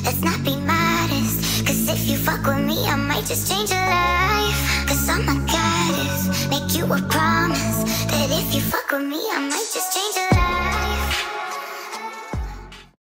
let's not be modest. Cause if you fuck with me, I might just change your life. Cause I'm a goddess, make you a promise that if you fuck with me, I might just change your life.